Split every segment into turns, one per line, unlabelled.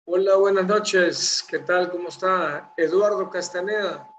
Hola, buenas noches. ¿Qué tal? ¿Cómo está? Eduardo Castaneda.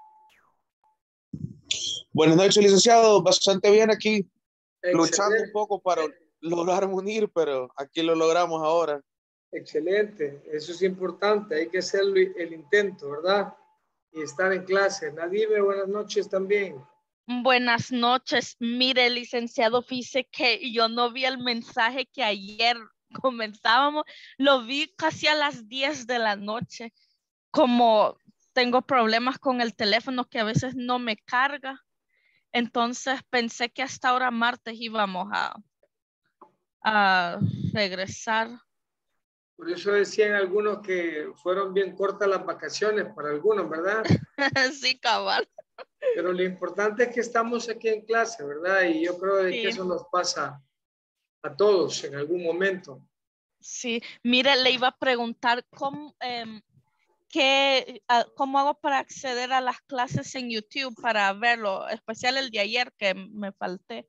Buenas noches, licenciado. Bastante bien aquí, luchando un
Excelente,
poco para lograr unir, pero aquí lo logramos ahora.
excelente. Eso es importante. Hay que hacer el intento, ¿verdad? Y estar en clase. Nadime, buenas noches también.
Buenas noches. Mire, licenciado, fíjese que yo no vi el mensaje que ayer comenzábamos, lo vi casi a las 10 de la noche. Como tengo problemas con el teléfono que a veces no me carga, entonces pensé que hasta ahora martes íbamos a regresar.
Por eso decían algunos que fueron bien cortas las vacaciones para algunos, ¿verdad?
Sí, cabal.
Pero lo importante es que estamos aquí en clase, ¿verdad? Y yo creo de que
Sí,
eso nos pasa a todos en algún momento.
sí. Mire, le iba a preguntar cómo hago para acceder a las clases en YouTube para verlo, especial el de ayer que me falté.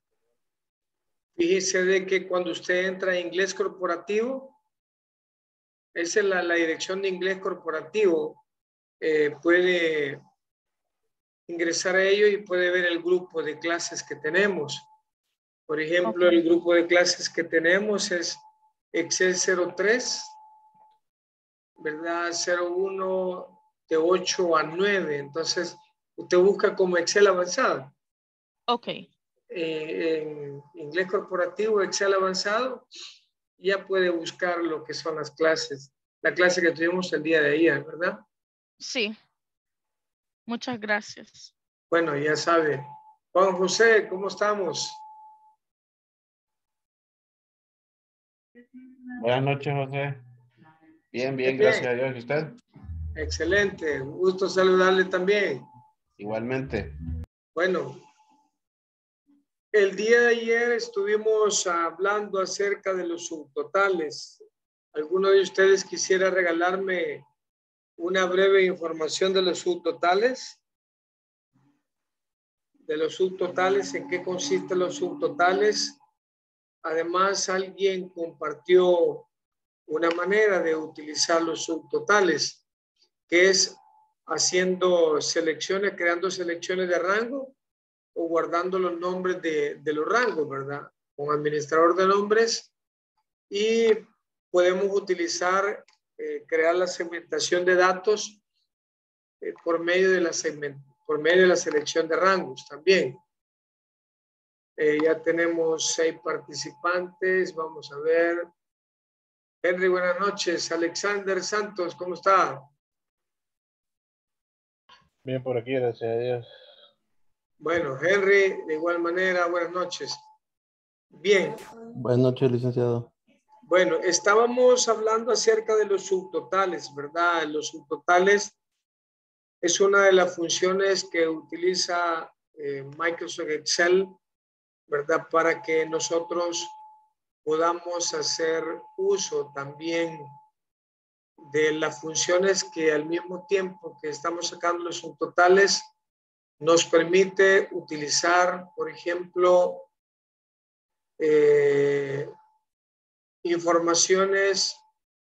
Fíjese de que cuando usted entra a inglés corporativo, esa es la dirección de inglés corporativo. Puede ingresar a ello y puede ver el grupo de clases que tenemos. Por ejemplo,
Okay.
el grupo de clases que tenemos es Excel 03, ¿verdad? 01 de 8 a 9. Entonces, usted busca como Excel avanzado.
Ok.
En inglés corporativo, Excel avanzado, ya puede buscar lo que son las clases. La clase que tuvimos el día de ayer, ¿verdad?
Sí, muchas gracias.
Bueno, ya sabe. Juan José, ¿cómo estamos?
Buenas noches, José. Bien, bien,
Bien,
gracias a Dios. ¿Y usted?
excelente. Un gusto saludarle también.
Igualmente.
Bueno, el día de ayer estuvimos hablando acerca de los subtotales. ¿Alguno de ustedes quisiera regalarme una breve información de los subtotales? De los subtotales, ¿en qué consisten los subtotales? Además, alguien compartió una manera de utilizar los subtotales, que es haciendo selecciones, creando selecciones de rango o guardando los nombres de los rangos, ¿verdad? Con administrador de nombres y podemos utilizar, crear la segmentación de datos por medio de por medio de la selección de rangos también. Ya tenemos 6 participantes. Vamos a ver. Henry, buenas noches. Alexander Santos, ¿cómo está?
Bien por aquí, gracias a Dios.
Bueno, Henry, de igual manera, buenas noches. Bien,
Buenas noches, licenciado.
bueno, estábamos hablando acerca de los subtotales, ¿verdad? Los subtotales es una de las funciones que utiliza Microsoft Excel, ¿verdad? Para que nosotros podamos hacer uso también de las funciones que al mismo tiempo que estamos sacando los subtotales, nos permite utilizar, por ejemplo, informaciones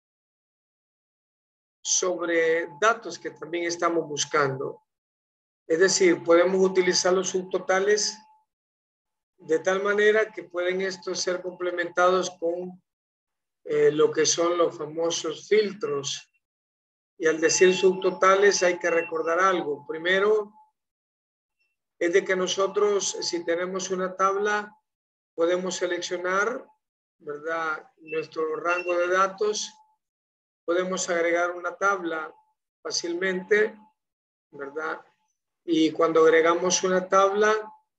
sobre datos que también estamos buscando. Es decir, podemos utilizar los subtotales de tal manera que pueden estos ser complementados con lo que son los famosos filtros. Y al decir subtotales hay que recordar algo. Primero, es de que nosotros, si tenemos una tabla, podemos seleccionar, ¿verdad?, nuestro rango de datos. Podemos agregar una tabla fácilmente, ¿verdad? Y cuando agregamos una tabla,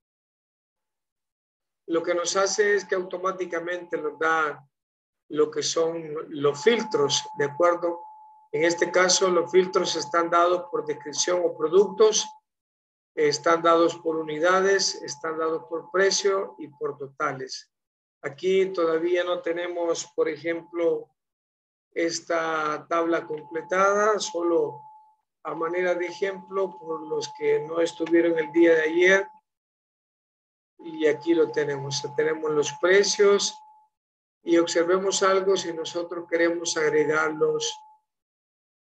lo que nos hace es que automáticamente nos da lo que son los filtros, ¿de acuerdo? En este caso, los filtros están dados por descripción o productos, están dados por unidades, están dados por precio y por totales. Aquí todavía no tenemos, por ejemplo, esta tabla completada, solo a manera de ejemplo por los que no estuvieron el día de ayer. Y aquí lo tenemos. Tenemos los precios y observemos algo si nosotros queremos agregarlos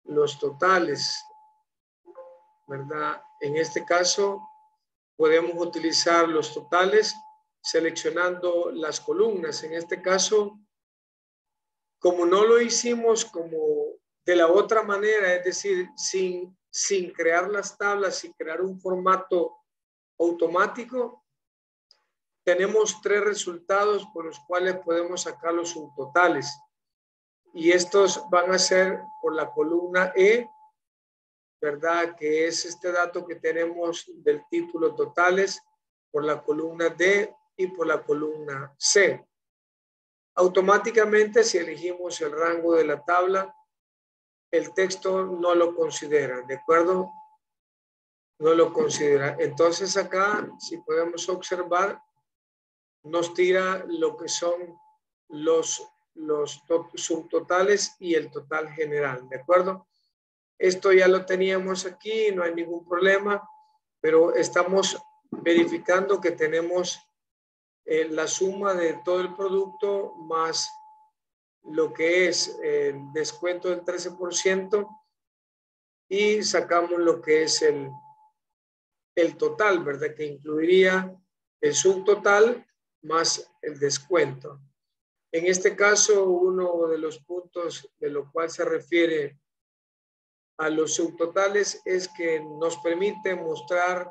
los totales, ¿verdad? En este caso, podemos utilizar los totales seleccionando las columnas. En este caso, como no lo hicimos como de la otra manera, es decir, sin crear las tablas, sin crear un formato automático, tenemos 3 resultados por los cuales podemos sacar los subtotales. Y estos van a ser por la columna E, ¿verdad? Que es este dato que tenemos del título totales, por la columna D y por la columna C. Automáticamente, si elegimos el rango de la tabla, el texto no lo considera, ¿de acuerdo? No lo considera. Entonces acá, si podemos observar, nos tira lo que son los subtotales y el total general, ¿de acuerdo? Esto ya lo teníamos aquí, no hay ningún problema, pero estamos verificando que tenemos la suma de todo el producto más lo que es el descuento del 13% y sacamos lo que es el total, ¿verdad? Que incluiría el subtotal más el descuento. En este caso, uno de los puntos de lo cual se refiere a los subtotales es que nos permite mostrar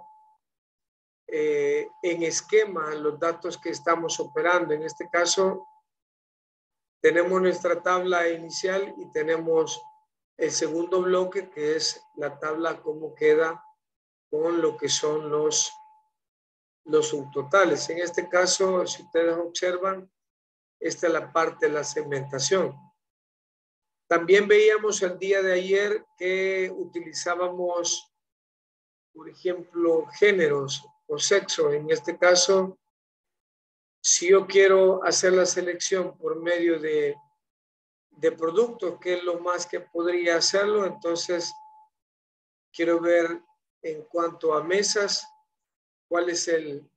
en esquema los datos que estamos operando. En este caso, tenemos nuestra tabla inicial y tenemos el segundo bloque, que es la tabla cómo queda con lo que son los subtotales. En este caso, si ustedes observan, esta es la parte de la segmentación. También veíamos el día de ayer que utilizábamos, por ejemplo, géneros o sexo. En este caso, si yo quiero hacer la selección por medio de productos, que es lo más que podría hacerlo, entonces quiero ver en cuanto a mesas, cuál es el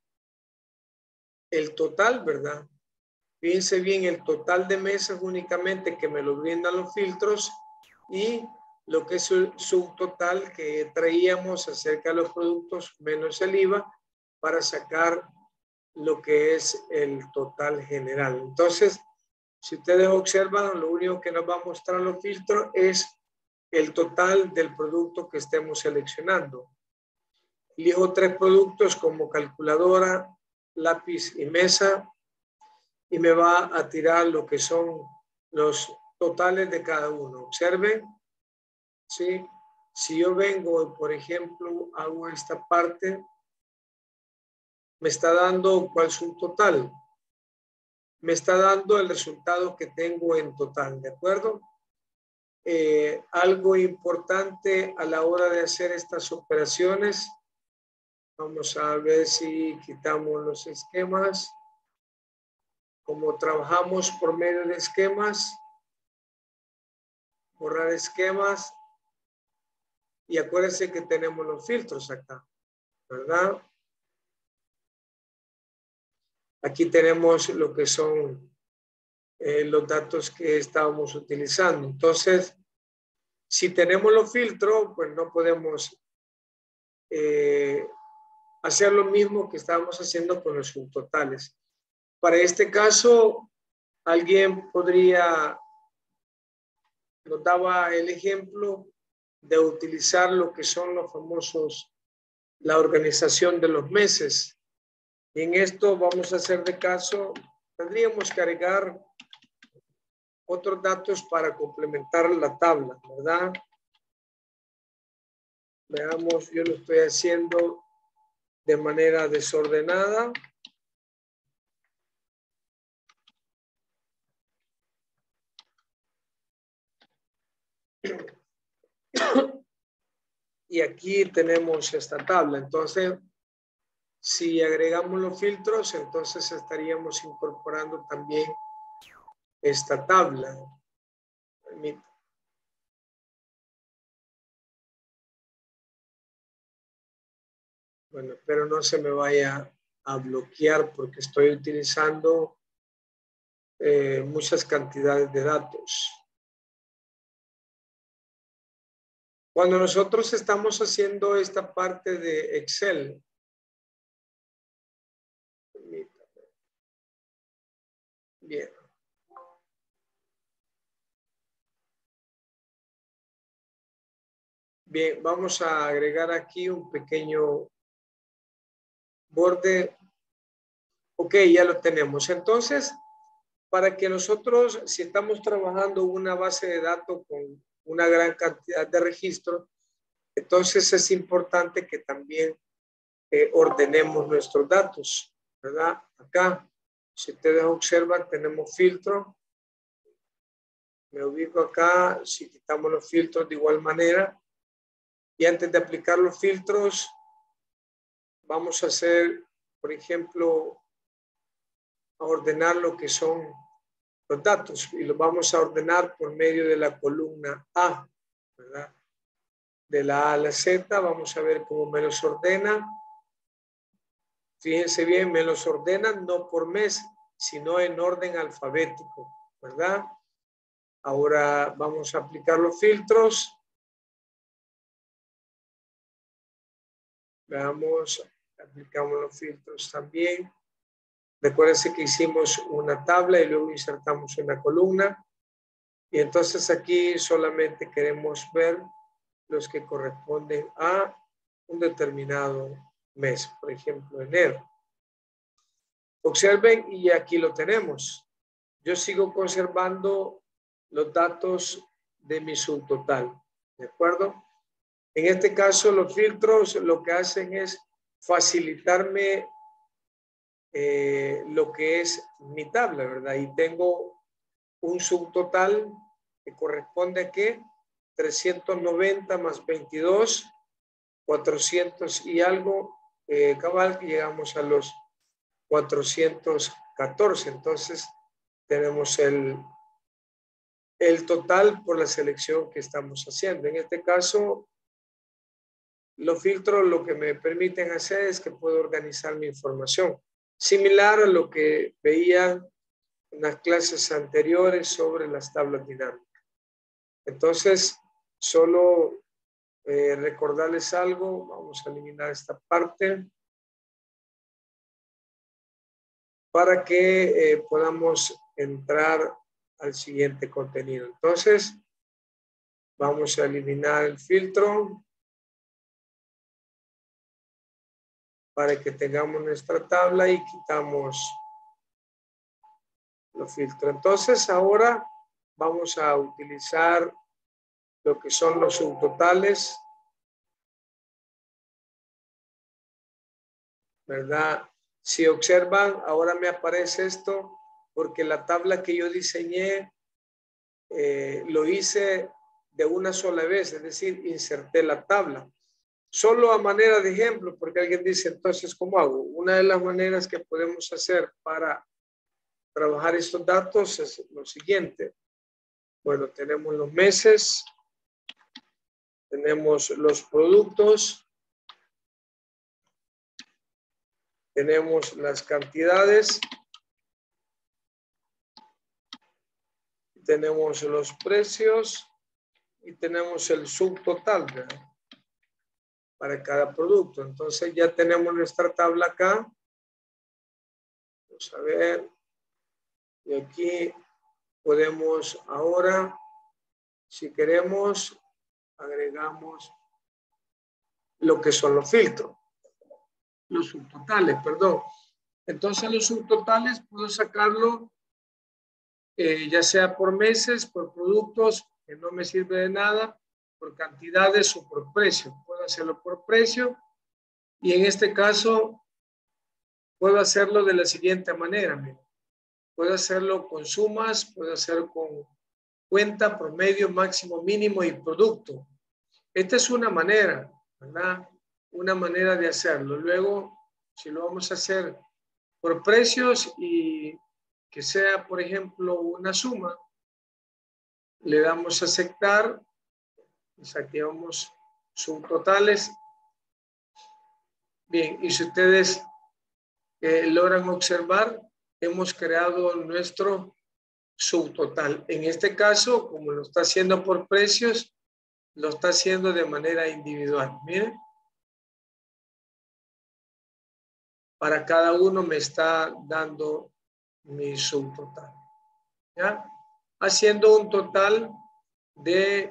total, ¿verdad? Fíjense bien, el total de mesas únicamente que me lo brindan los filtros y lo que es el subtotal que traíamos acerca de los productos menos el IVA para sacar lo que es el total general. Entonces, si ustedes observan, lo único que nos va a mostrar los filtros es el total del producto que estemos seleccionando. Elijo 3 productos como calculadora, lápiz y mesa y me va a tirar lo que son los totales de cada uno. Observen, ¿sí? Si yo vengo y, por ejemplo, hago esta parte, me está dando cuál es un total. Me está dando el resultado que tengo en total, ¿de acuerdo? Algo importante a la hora de hacer estas operaciones, vamos a ver si quitamos los esquemas. Como trabajamos por medio de esquemas, borrar esquemas, y acuérdense que tenemos los filtros acá, ¿verdad? Aquí tenemos lo que son los datos que estábamos utilizando. Entonces, si tenemos los filtros, pues no podemos hacer lo mismo que estábamos haciendo con los subtotales. Para este caso, alguien nos daba el ejemplo de utilizar lo que son los famosos, la organización de los meses. Y en esto vamos a hacer de caso, tendríamos que agregar otros datos para complementar la tabla, ¿verdad? Veamos, yo lo estoy haciendo de manera desordenada. Y aquí tenemos esta tabla. Entonces, si agregamos los filtros, entonces estaríamos incorporando también esta tabla. Bueno, pero no se me vaya a bloquear porque estoy utilizando muchas cantidades de datos. Cuando nosotros estamos haciendo esta parte de Excel, bien. Bien, vamos a agregar aquí un pequeño borde. Ok, ya lo tenemos. Entonces, para que nosotros, si estamos trabajando una base de datos con una gran cantidad de registros, entonces es importante que también ordenemos nuestros datos, ¿verdad? Acá, si ustedes observan, tenemos filtro. Me ubico acá, si quitamos los filtros de igual manera. Y antes de aplicar los filtros, vamos a hacer, por ejemplo, a ordenar lo que son los datos y los vamos a ordenar por medio de la columna A, ¿verdad? De la A a la Z, vamos a ver cómo me los ordena. Fíjense bien, me los ordena no por mes, sino en orden alfabético, ¿verdad? Ahora vamos a aplicar los filtros. Veamos, aplicamos los filtros también. Recuérdense que hicimos una tabla y luego insertamos una columna. Y entonces aquí solamente queremos ver los que corresponden a un determinado mes, por ejemplo, enero. Observen y aquí lo tenemos. Yo sigo conservando los datos de mi subtotal, ¿de acuerdo? En este caso, los filtros lo que hacen es facilitarme lo que es mi tabla, ¿verdad? Y tengo un subtotal que corresponde a ¿qué? 390 más 22, 400 y algo, cabal, que llegamos a los 414. Entonces, tenemos el total por la selección que estamos haciendo. En este caso, los filtros lo que me permiten hacer es que puedo organizar mi información. Similar a lo que veían en las clases anteriores sobre las tablas dinámicas. Entonces, solo recordarles algo. Vamos a eliminar esta parte para que podamos entrar al siguiente contenido. Entonces, vamos a eliminar el filtro para que tengamos nuestra tabla y quitamos los filtros. Entonces, ahora vamos a utilizar lo que son los subtotales, ¿verdad? Si observan, ahora me aparece esto porque la tabla que yo diseñé lo hice de una sola vez, es decir, inserté la tabla. Solo a manera de ejemplo, porque alguien dice, entonces, ¿cómo hago? Una de las maneras que podemos hacer para trabajar estos datos es lo siguiente. Bueno, tenemos los meses, tenemos los productos, tenemos las cantidades, tenemos los precios y tenemos el subtotal, ¿verdad? Para cada producto. Entonces ya tenemos nuestra tabla acá. Vamos a ver. Y aquí podemos ahora, si queremos, agregamos lo que son los filtros. Los subtotales, perdón. Entonces los subtotales puedo sacarlo ya sea por meses, por productos, que no me sirve de nada, por cantidades o por precio. Puedo hacerlo por precio y en este caso puedo hacerlo de la siguiente manera. Mira. Puedo hacerlo con sumas, puedo hacerlo con cuenta, promedio, máximo, mínimo y producto. Esta es una manera, ¿verdad? Una manera de hacerlo. Luego, si lo vamos a hacer por precios y que sea, por ejemplo, una suma, le damos a aceptar, desactivamos subtotales. Bien, y si ustedes logran observar, hemos creado nuestro subtotal. En este caso, como lo está haciendo por precios, lo está haciendo de manera individual. Miren. Para cada uno me está dando mi subtotal. ¿Ya? Haciendo un total de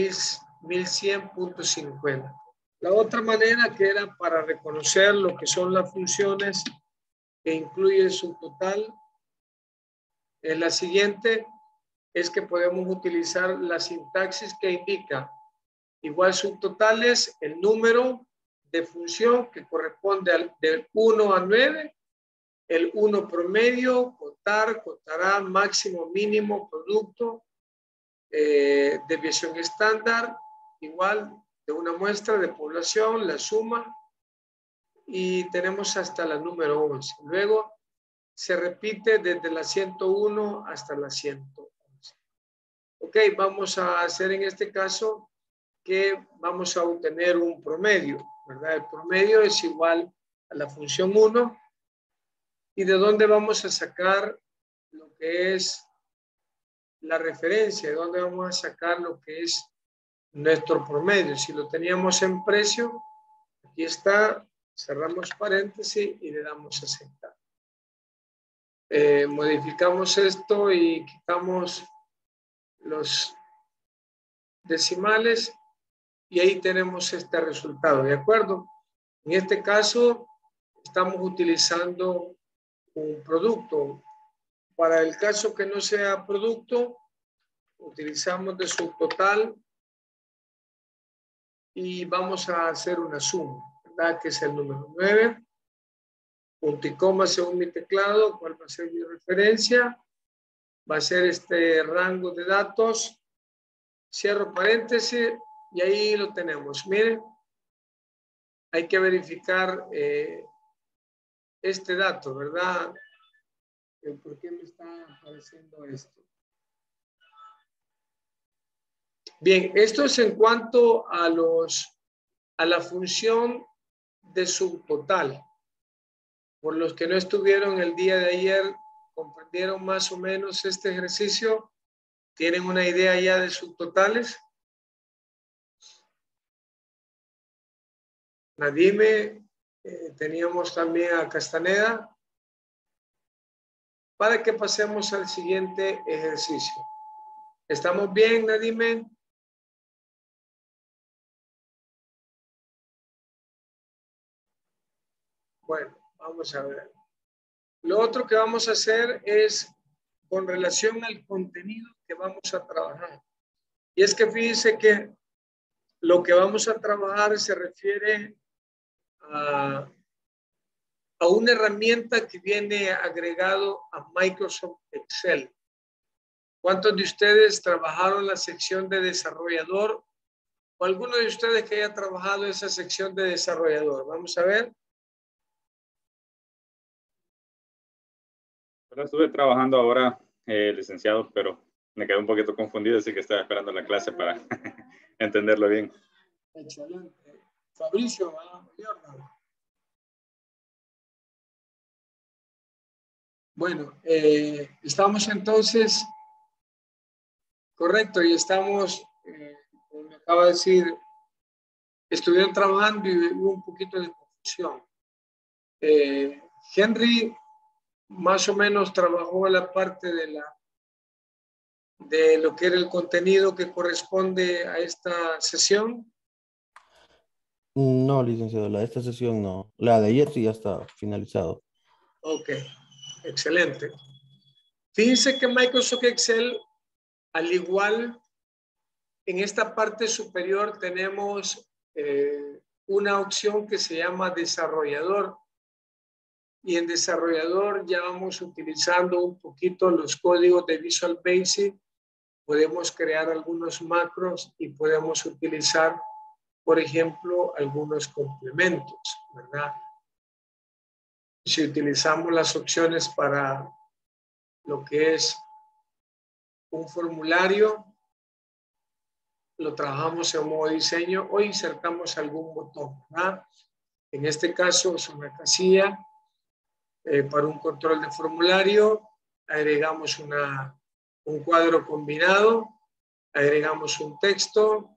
1100.50. La otra manera que era para reconocer lo que son las funciones que incluye el subtotal es la siguiente, es que podemos utilizar la sintaxis que indica igual subtotales, el número de función que corresponde del 1 a 9, el 1 promedio, contar, contará, máximo, mínimo, producto, desviación estándar, igual de una muestra de población, la suma, y tenemos hasta la número 11. Luego se repite desde la 101 hasta la 111. Ok, vamos a hacer en este caso que vamos a obtener un promedio, ¿verdad? El promedio es igual a la función 1. ¿Y de dónde vamos a sacar lo que es la referencia? ¿De dónde vamos a sacar lo que es nuestro promedio? Si lo teníamos en precio, aquí está, cerramos paréntesis y le damos a aceptar. Modificamos esto y quitamos los decimales y ahí tenemos este resultado, ¿de acuerdo? En este caso, estamos utilizando un producto. Para el caso que no sea producto, utilizamos de subtotal y vamos a hacer una suma, ¿verdad? Que es el número 9. Punto y coma según mi teclado. ¿Cuál va a ser mi referencia? Va a ser este rango de datos. Cierro paréntesis y ahí lo tenemos. Miren, hay que verificar este dato, ¿verdad? ¿Por qué me está apareciendo esto? Bien, esto es en cuanto a la función de subtotal. Por los que no estuvieron el día de ayer, ¿comprendieron más o menos este ejercicio? ¿Tienen una idea ya de subtotales? Nadime, teníamos también a Castaneda. Para que pasemos al siguiente ejercicio. ¿Estamos bien, Nadime? Bueno, vamos a ver. Lo otro que vamos a hacer es con relación al contenido que vamos a trabajar. Y es que fíjense que lo que vamos a trabajar se refiere a una herramienta que viene agregado a Microsoft Excel. ¿Cuántos de ustedes trabajaron la sección de desarrollador? ¿O alguno de ustedes que haya trabajado esa sección de desarrollador? Vamos a ver.
Bueno, estuve trabajando ahora, licenciado, pero me quedé un poquito confundido, así que estaba esperando la clase para entenderlo bien.
Excelente. Fabricio, Jordan. Bueno, estamos entonces, correcto, y estamos, como me acaba de decir, estuvieron trabajando y hubo un poquito de confusión. Henry más o menos trabajó la parte de lo que era el contenido que corresponde a esta sesión.
No, licenciado, la de esta sesión no. La de ayer sí ya está finalizado.
Ok, excelente. Fíjense que Microsoft Excel, al igual, en esta parte superior tenemos una opción que se llama desarrollador. Y en desarrollador ya vamos utilizando un poquito los códigos de Visual Basic. Podemos crear algunos macros y podemos utilizar, por ejemplo, algunos complementos, ¿verdad? Si utilizamos las opciones para lo que es un formulario, lo trabajamos en modo diseño o insertamos algún botón, ¿verdad? En este caso es una casilla para un control de formulario, agregamos un cuadro combinado, agregamos un texto,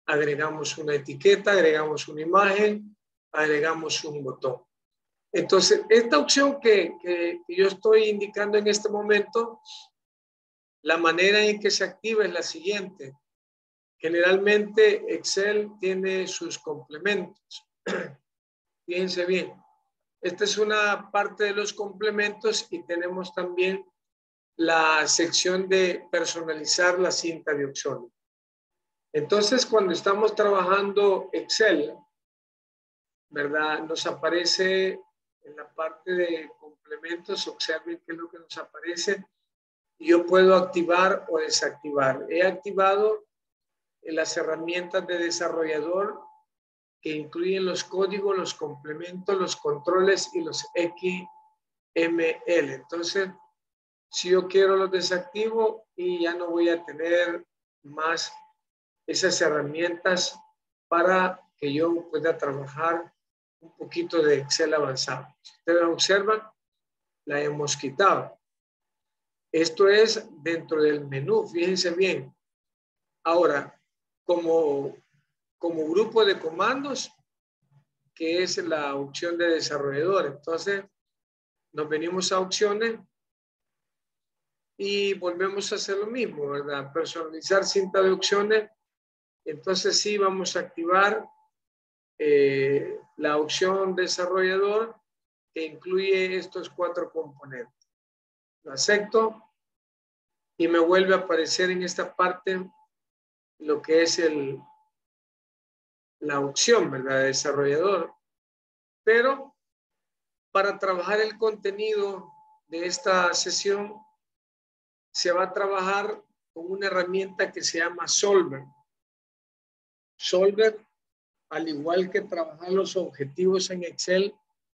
agregamos una etiqueta, agregamos una imagen, agregamos un botón. Entonces, esta opción que yo estoy indicando en este momento, la manera en que se activa es la siguiente. Generalmente Excel tiene sus complementos. Fíjense bien. Esta es una parte de los complementos y tenemos también la sección de personalizar la cinta de opciones. Entonces, cuando estamos trabajando Excel, ¿verdad? Nos aparece en la parte de complementos, observen qué es lo que nos aparece. Yo puedo activar o desactivar. He activado las herramientas de desarrollador que incluyen los códigos, los complementos, los controles y los XML. Entonces, si yo quiero los desactivo y ya no voy a tener más esas herramientas para que yo pueda trabajar un poquito de Excel avanzado. Si ustedes observan, la hemos quitado. Esto es dentro del menú, fíjense bien. Ahora, como grupo de comandos, que es la opción de desarrollador. Entonces, nos venimos a opciones y volvemos a hacer lo mismo, ¿verdad? Personalizar cinta de opciones. Entonces, sí, vamos a activar la opción desarrollador que incluye estos 4 componentes. Lo acepto y me vuelve a aparecer en esta parte lo que es la opción, ¿verdad? De desarrollador. Pero para trabajar el contenido de esta sesión se va a trabajar con una herramienta que se llama Solver. Solver, al igual que trabajar los objetivos en Excel,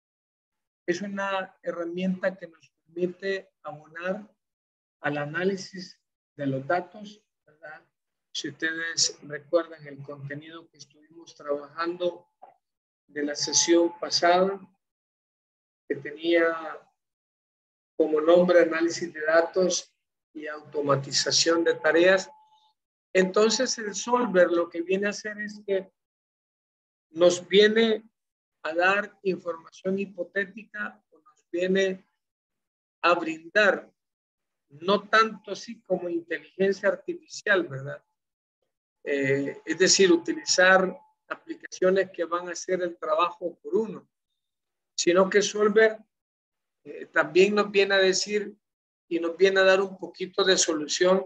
es una herramienta que nos permite abonar al análisis de los datos, ¿verdad? Si ustedes recuerdan el contenido que estuvimos trabajando de la sesión pasada, que tenía como nombre análisis de datos y automatización de tareas. Entonces el Solver lo que viene a hacer es que nos viene a dar información hipotética o nos viene a brindar, no tanto así como inteligencia artificial, ¿verdad? Es decir, utilizar aplicaciones que van a hacer el trabajo por uno, sino que Solver también nos viene a decir y nos viene a dar un poquito de solución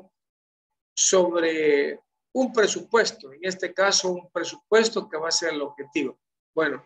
sobre un presupuesto, en este caso un presupuesto que va a ser el objetivo. Bueno,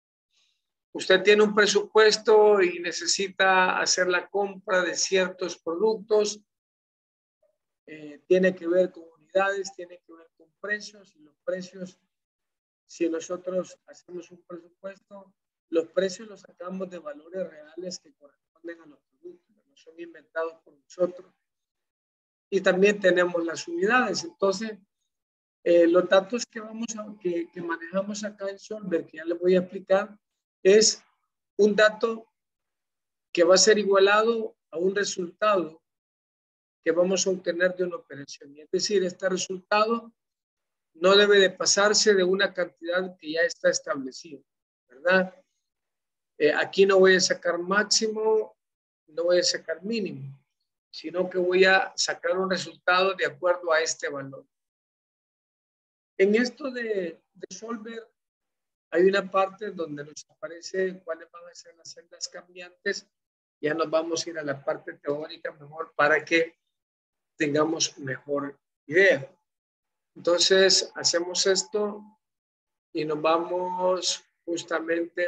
usted tiene un presupuesto y necesita hacer la compra de ciertos productos, tiene que ver con unidades, tiene que ver con precios, y los precios, si nosotros hacemos un presupuesto, los precios los sacamos de valores reales que corresponden a los productos, no son inventados por nosotros. Y también tenemos las unidades. Entonces, los datos que manejamos acá en Solver, que ya les voy a explicar, es un dato que va a ser igualado a un resultado que vamos a obtener de una operación. Es decir, este resultado no debe de pasarse de una cantidad que ya está establecida, ¿verdad? Aquí no voy a sacar máximo, no voy a sacar mínimo, sino que voy a sacar un resultado de acuerdo a este valor. En esto de Solver hay una parte donde nos aparece cuáles van a ser las celdas cambiantes. Ya nos vamos a ir a la parte teórica mejor para que tengamos mejor idea. Entonces hacemos esto y nos vamos justamente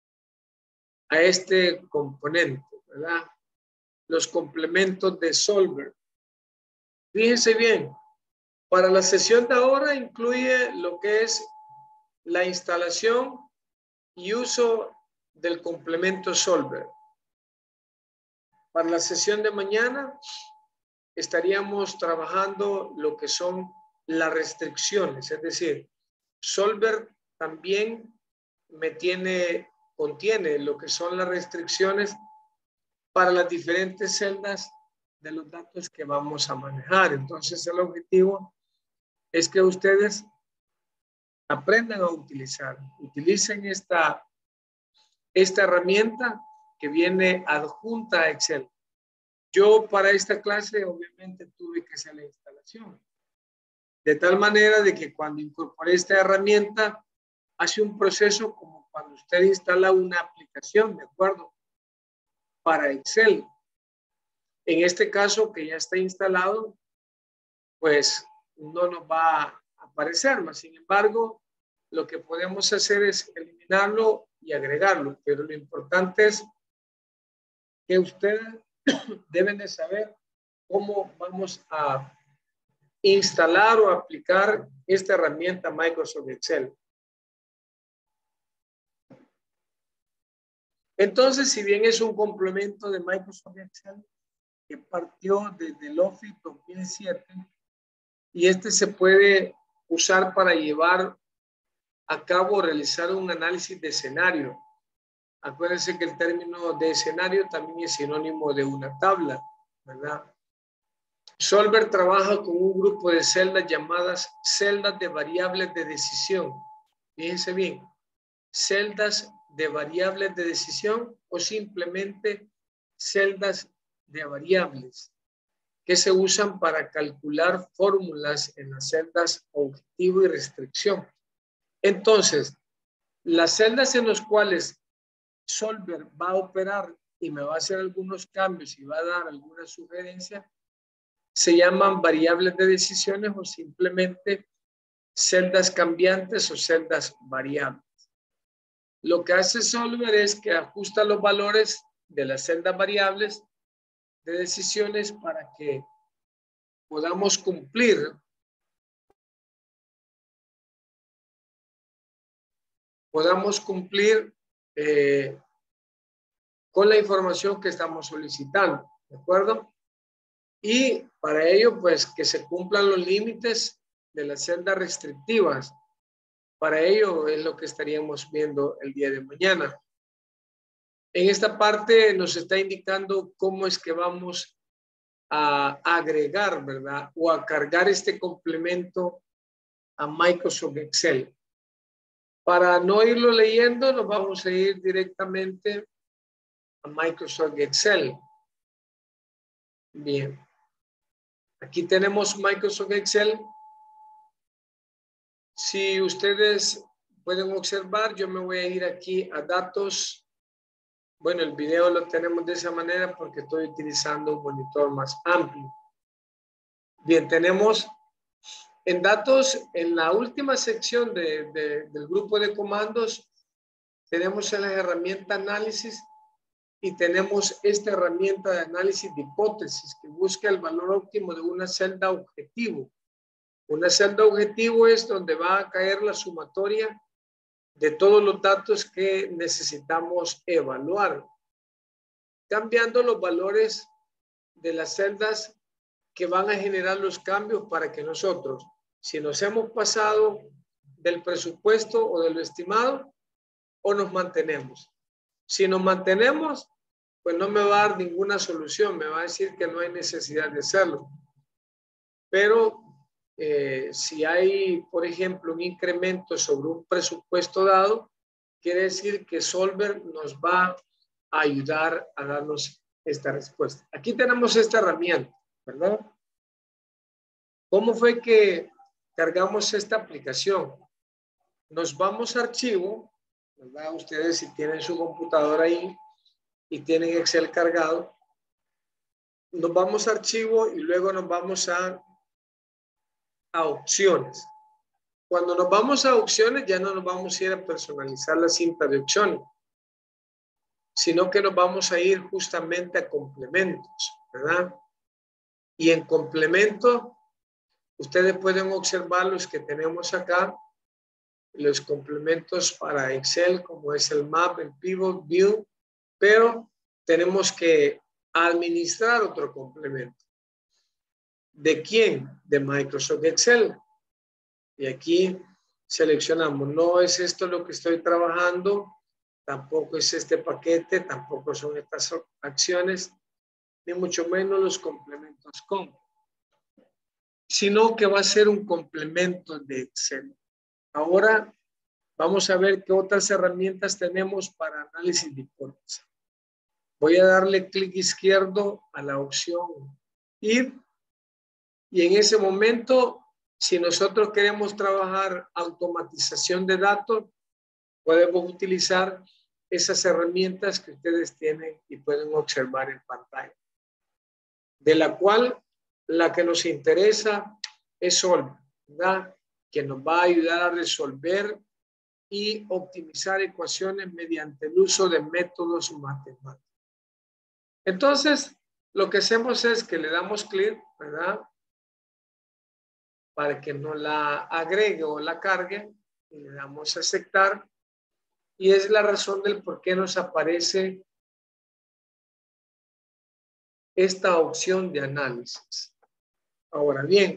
a este componente, ¿verdad? Los complementos de Solver. Fíjense bien, para la sesión de ahora incluye lo que es la instalación y uso del complemento Solver. Para la sesión de mañana estaríamos trabajando lo que son las restricciones, es decir, Solver también contiene lo que son las restricciones para las diferentes celdas de los datos que vamos a manejar. Entonces el objetivo es que ustedes aprendan a utilizar. Utilicen esta herramienta que viene adjunta a Excel. Yo para esta clase obviamente tuve que hacer la instalación. De tal manera de que cuando incorporé esta herramienta, hace un proceso como cuando usted instala una aplicación, ¿de acuerdo? Para Excel. En este caso que ya está instalado, pues no nos va a aparecer más. Sin embargo, lo que podemos hacer es eliminarlo y agregarlo. Pero lo importante es que ustedes deben de saber cómo vamos a instalar o aplicar esta herramienta Microsoft Excel. Entonces, si bien es un complemento de Microsoft Excel que partió desde el Office 2007 y este se puede usar para llevar a cabo o realizar un análisis de escenario. Acuérdense que el término de escenario también es sinónimo de una tabla, ¿verdad? Solver trabaja con un grupo de celdas llamadas celdas de variables de decisión. Fíjense bien, celdas de variables de decisión o simplemente celdas de variables que se usan para calcular fórmulas en las celdas objetivo y restricción. Entonces, las celdas en las cuales Solver va a operar y me va a hacer algunos cambios y va a dar alguna sugerencia, se llaman variables de decisiones o simplemente celdas cambiantes o celdas variables. Lo que hace Solver es que ajusta los valores de las celdas variables de decisiones para que podamos cumplir con la información que estamos solicitando, ¿de acuerdo? Y para ello, pues, que se cumplan los límites de las celdas restrictivas. Para ello es lo que estaríamos viendo el día de mañana. En esta parte nos está indicando cómo es que vamos a agregar, ¿verdad? O a cargar este complemento a Microsoft Excel. Para no irlo leyendo, nos vamos a ir directamente a Microsoft Excel. Bien. Aquí tenemos Microsoft Excel. Si ustedes pueden observar, yo me voy a ir aquí a datos. Bueno, el video lo tenemos de esa manera porque estoy utilizando un monitor más amplio. Bien, tenemos en datos, en la última sección del grupo de comandos, tenemos en la herramienta análisis y tenemos esta herramienta de análisis de hipótesis que busca el valor óptimo de una celda objetivo. Una celda objetivo es donde va a caer la sumatoria de todos los datos que necesitamos evaluar, cambiando los valores de las celdas que van a generar los cambios para que nosotros, si nos hemos pasado del presupuesto o de lo estimado, o nos mantenemos. Si nos mantenemos, pues no me va a dar ninguna solución, me va a decir que no hay necesidad de hacerlo. Pero si hay, por ejemplo, un incremento sobre un presupuesto dado, quiere decir que Solver nos va a ayudar a darnos esta respuesta. Aquí tenemos esta herramienta, ¿verdad? ¿Cómo fue que cargamos esta aplicación? Nos vamos a archivo, ¿verdad? Ustedes si tienen su computadora ahí y tienen Excel cargado, nos vamos a archivo y luego nos vamos a opciones. Cuando nos vamos a opciones ya no nos vamos a ir a personalizar la cinta de opciones, sino que nos vamos a ir justamente a complementos, ¿verdad? Y en complemento, ustedes pueden observar los que tenemos acá, los complementos para Excel, como es el Map, el Pivot, View, pero tenemos que administrar otro complemento. ¿De quién? De Microsoft Excel. Y aquí seleccionamos, no es esto lo que estoy trabajando, tampoco es este paquete, tampoco son estas acciones, ni mucho menos los complementos con, sino que va a ser un complemento de Excel. Ahora vamos a ver qué otras herramientas tenemos para análisis de hipótesis. Voy a darle clic izquierdo a la opción ir y en ese momento, si nosotros queremos trabajar automatización de datos, podemos utilizar esas herramientas que ustedes tienen y pueden observar en pantalla. De la cual la que nos interesa es Solver, ¿verdad? Que nos va a ayudar a resolver y optimizar ecuaciones mediante el uso de métodos matemáticos. Entonces, lo que hacemos es que le damos clic, ¿verdad? Para que nos la agregue o la cargue y le damos a aceptar. Y es la razón del por qué nos aparece esta opción de análisis. Ahora bien,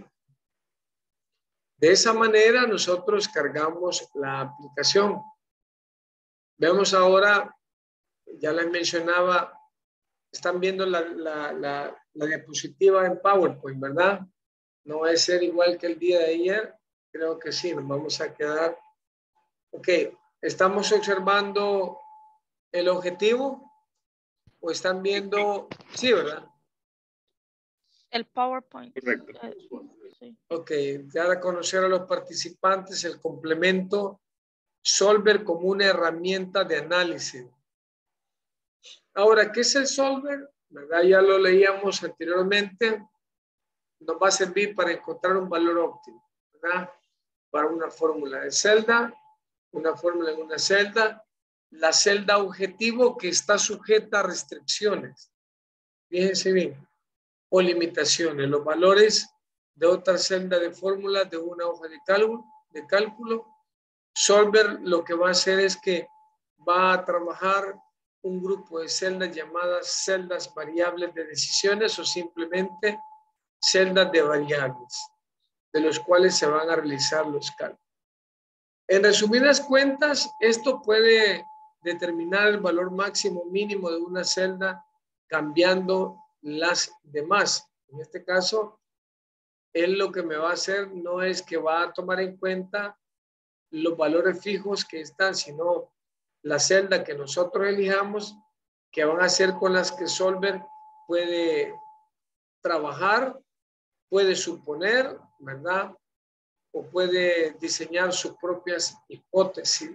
de esa manera nosotros cargamos la aplicación. Vemos ahora, ya les mencionaba, están viendo la diapositiva en PowerPoint, ¿verdad? No va a ser igual que el día de ayer. Creo que sí, nos vamos a quedar. Ok, ¿estamos observando el objetivo? ¿O están viendo? Sí, ¿verdad?
El PowerPoint.
Correcto.
Sí.
Ok, dar a conocer a los participantes el complemento Solver como una herramienta de análisis. Ahora, ¿qué es el Solver? ¿Verdad? Ya lo leíamos anteriormente. Nos va a servir para encontrar un valor óptimo, ¿verdad? Para una fórmula de celda, una fórmula en una celda, la celda objetivo que está sujeta a restricciones. Fíjense bien. O limitaciones, los valores de otra celda de fórmulas de una hoja de cálculo. Solver lo que va a hacer es que va a trabajar un grupo de celdas llamadas celdas variables de decisiones o simplemente celdas de variables, de los cuales se van a realizar los cálculos. En resumidas cuentas, esto puede determinar el valor máximo mínimo de una celda cambiando las demás. En este caso, él lo que me va a hacer no es que va a tomar en cuenta los valores fijos que están, sino la celda que nosotros elijamos, que van a ser con las que Solver puede trabajar, puede suponer, ¿verdad? O puede diseñar sus propias hipótesis.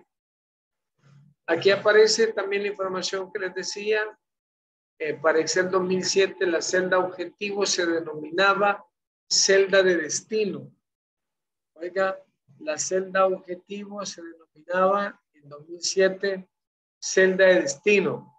Aquí aparece también la información que les decía. Para Excel 2007, la celda objetivo se denominaba celda de destino. Oiga, la celda objetivo se denominaba en 2007 celda de destino.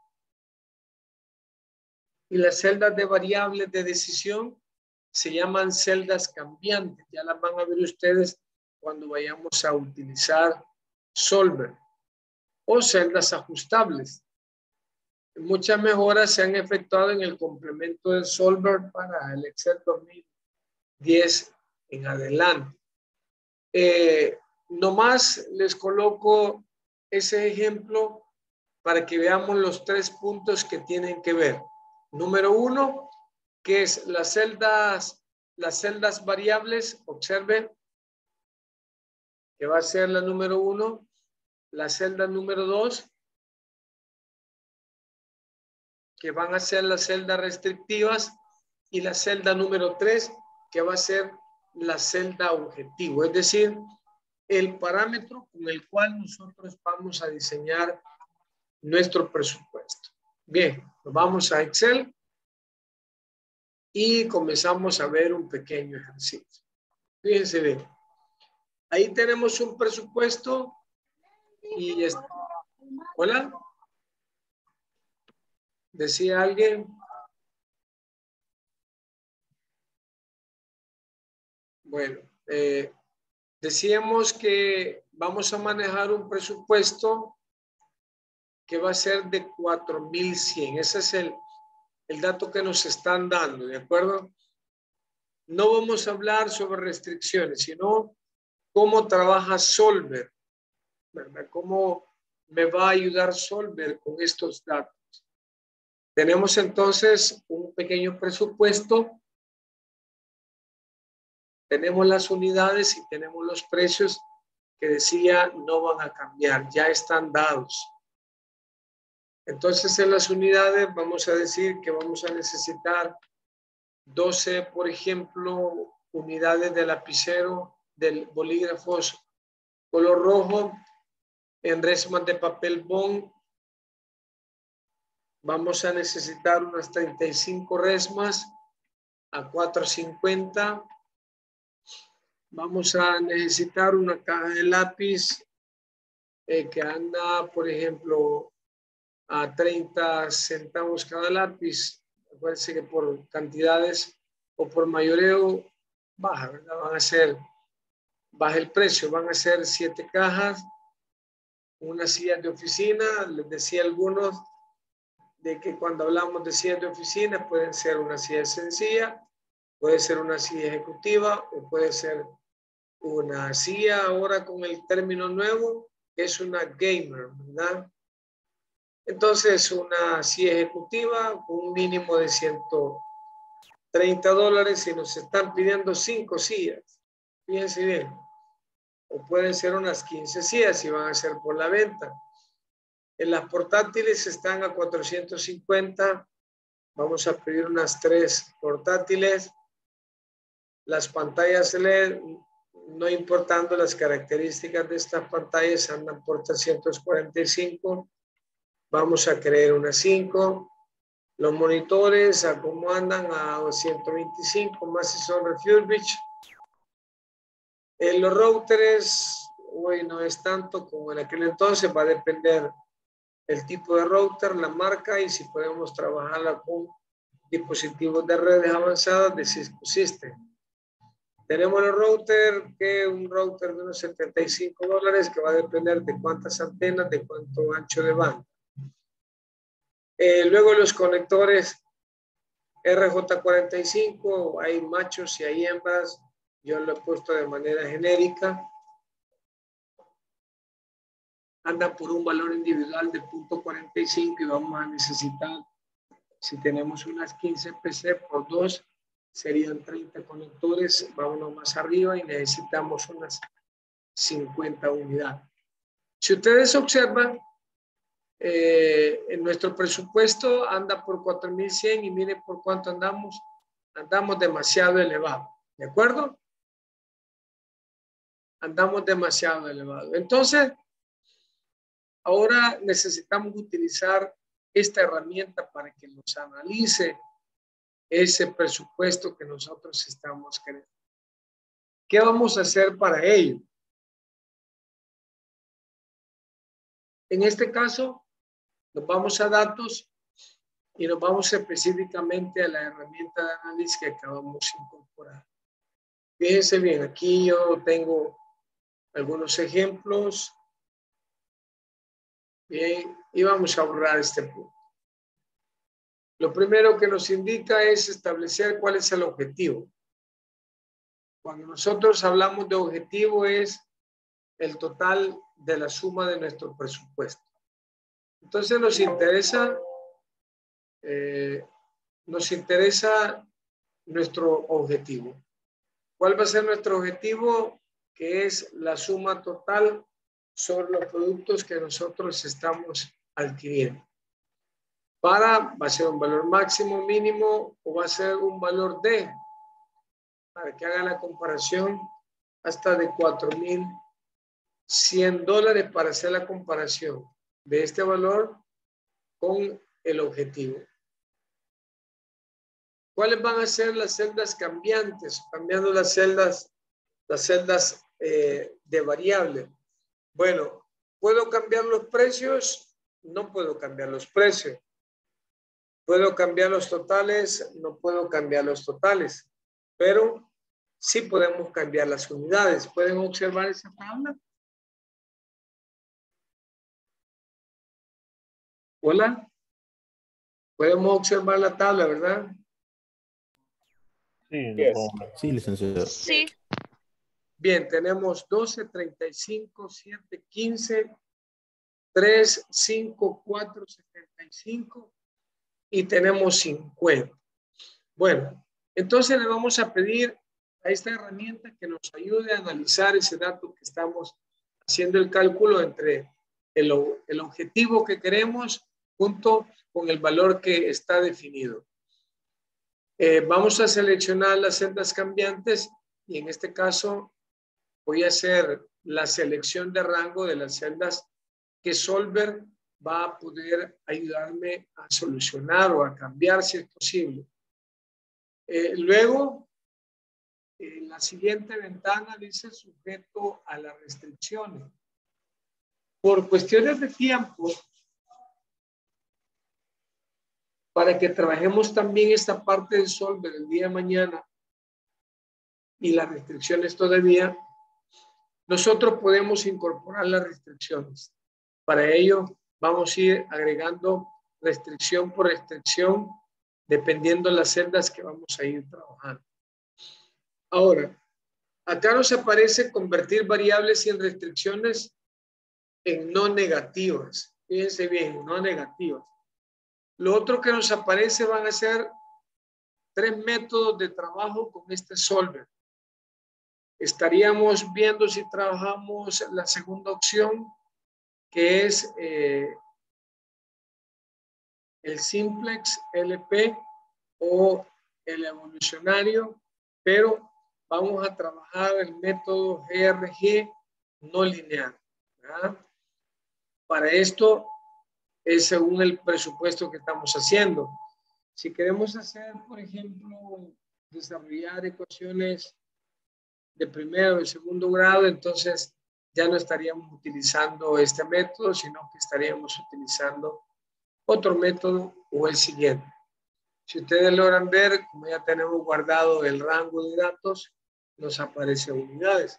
Y las celdas de variables de decisión se llaman celdas cambiantes. Ya las van a ver ustedes cuando vayamos a utilizar Solver. O celdas ajustables. Muchas mejoras se han efectuado en el complemento de Solver para el Excel 2010 en adelante. Nomás les coloco ese ejemplo para que veamos los 3 puntos que tienen que ver. Número 1, que es las celdas variables. Observen que va a ser la número 1, la celda número 2, que van a ser las celdas restrictivas, y la celda número 3, que va a ser la celda objetivo, es decir, el parámetro con el cual nosotros vamos a diseñar nuestro presupuesto. Bien, nos vamos a Excel y comenzamos a ver un pequeño ejercicio. Fíjense bien, ahí tenemos un presupuesto y ¿hola? ¿Decía alguien? Bueno, decíamos que vamos a manejar un presupuesto que va a ser de 4,100. Ese es el dato que nos están dando, ¿de acuerdo? No vamos a hablar sobre restricciones, sino cómo trabaja Solver, ¿verdad? Cómo me va a ayudar Solver con estos datos. Tenemos entonces un pequeño presupuesto. Tenemos las unidades y tenemos los precios que decía no van a cambiar, ya están dados. Entonces en las unidades vamos a decir que vamos a necesitar 12, por ejemplo, unidades de lapicero, del bolígrafos color rojo, en resmas de papel bond. Vamos a necesitar unas 35 resmas a 4.50. Vamos a necesitar una caja de lápiz que anda, por ejemplo, a 30 centavos cada lápiz. Acuérdense que por cantidades o por mayoreo baja, ¿verdad? Baja el precio. Van a ser 7 cajas, una silla de oficina. Les decía a algunos de que cuando hablamos de sillas de oficina pueden ser una silla sencilla, puede ser una silla ejecutiva o puede ser una silla ahora con el término nuevo, que es una gamer, ¿verdad? Entonces, una silla ejecutiva con un mínimo de $130 y nos están pidiendo 5 sillas. Fíjense bien. O pueden ser unas 15 sillas y van a ser por la venta. En las portátiles están a 450. Vamos a pedir unas 3 portátiles. Las pantallas LED, no importando las características de estas pantallas, andan por 345. Vamos a crear unas 5. Los monitores, ¿a cómo andan? A 125, más si son refurbished. Los routers, hoy no es tanto como en aquel entonces, va a depender el tipo de router, la marca y si podemos trabajarla con dispositivos de redes avanzadas de Cisco System. Tenemos el router, que un router de unos $75 que va a depender de cuántas antenas, de cuánto ancho de banda. Luego los conectores RJ45, hay machos y hay hembras. Yo lo he puesto de manera genérica. Anda por un valor individual de 0.45 y vamos a necesitar, si tenemos unas 15 PC por 2, serían 30 conectores. Vámonos más arriba y necesitamos unas 50 unidades. Si ustedes observan, en nuestro presupuesto anda por 4.100 y miren por cuánto andamos. Andamos demasiado elevado. ¿De acuerdo? Andamos demasiado elevado. Entonces, ahora necesitamos utilizar esta herramienta para que nos analice ese presupuesto que nosotros estamos creando. ¿Qué vamos a hacer para ello? En este caso, nos vamos a datos y nos vamos específicamente a la herramienta de análisis que acabamos de incorporar. Fíjense bien, aquí yo tengo algunos ejemplos. Bien, y vamos a borrar este punto. Lo primero que nos indica es establecer cuál es el objetivo. Cuando nosotros hablamos de objetivo es el total de la suma de nuestro presupuesto. Entonces nos interesa nuestro objetivo. ¿Cuál va a ser nuestro objetivo? Que es la suma total sobre los productos que nosotros estamos adquiriendo. ¿Va a ser un valor máximo, mínimo o va a ser un valor D? Para que hagan la comparación hasta de $4.100 para hacer la comparación de este valor con el objetivo. ¿Cuáles van a ser las celdas cambiantes? Cambiando las celdas de variable. Bueno, ¿puedo cambiar los precios? No puedo cambiar los precios. ¿Puedo cambiar los totales? No puedo cambiar los totales. Pero sí podemos cambiar las unidades. ¿Pueden observar esa tabla? Hola. Podemos observar la tabla, ¿verdad?
Sí,
Yes.
Sí, licenciado.
Sí.
Bien, tenemos 12, 35, 7, 15, 3, 5, 4, 75 y tenemos 50. Bueno, entonces le vamos a pedir a esta herramienta que nos ayude a analizar ese dato que estamos haciendo el cálculo entre el objetivo que queremos junto con el valor que está definido. Vamos a seleccionar las celdas cambiantes y en este caso voy a hacer la selección de rango de las celdas que Solver va a poder ayudarme a solucionar o a cambiar si es posible. Luego, la siguiente ventana dice sujeto a las restricciones. Por cuestiones de tiempo, para que trabajemos también esta parte del Solver el día de mañana y las restricciones todavía, nosotros podemos incorporar las restricciones. Para ello, vamos a ir agregando restricción por restricción, dependiendo de las celdas que vamos a ir trabajando. Ahora, acá nos aparece convertir variables sin restricciones en no negativas. Fíjense bien, no negativas. Lo otro que nos aparece van a ser 3 métodos de trabajo con este Solver. Estaríamos viendo si trabajamos la segunda opción, que es el Simplex LP o el evolucionario, pero vamos a trabajar el método GRG no lineal, ¿verdad? Para esto es según el presupuesto que estamos haciendo. Si queremos hacer, por ejemplo, desarrollar ecuaciones de primero y segundo grado, entonces ya no estaríamos utilizando este método, sino que estaríamos utilizando otro método o el siguiente. Si ustedes logran ver, como ya tenemos guardado el rango de datos, nos aparece unidades.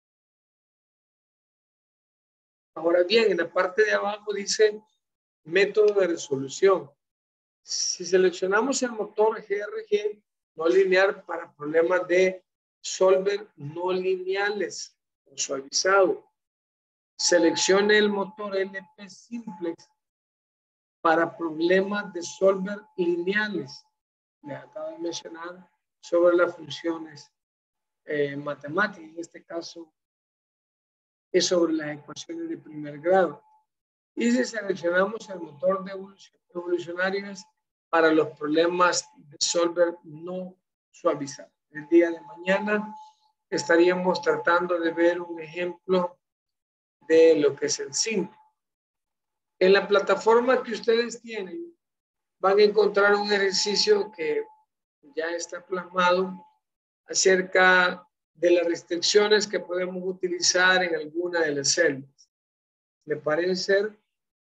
Ahora bien, en la parte de abajo dice método de resolución. Si seleccionamos el motor GRG no lineal para problemas de Solver no lineales o suavizado, seleccione el motor LP Simplex para problemas de Solver lineales. Les acabo de mencionar sobre las funciones matemáticas. En este caso es sobre las ecuaciones de primer grado. Y si seleccionamos el motor de evolucionarios para los problemas de Solver no suavizados. El día de mañana estaríamos tratando de ver un ejemplo de lo que es el simple. En la plataforma que ustedes tienen van a encontrar un ejercicio que ya está plasmado acerca de las restricciones que podemos utilizar en alguna de las celdas. Me parece ser